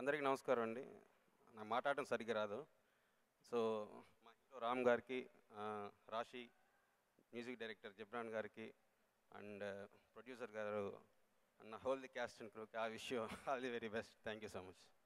అందరికీ నమస్కారం అండి. నాకు మాట్లాడటం సరిగ్గా రాదు. సో మా హీరో రామ్ గారికి, రాశి, మ్యూజిక్ డైరెక్టర్ జిబ్రాన్ గారికి అండ్ ప్రొడ్యూసర్ గారు and whole the cast and క్రూకి I wish you all the very best. Thank you so much.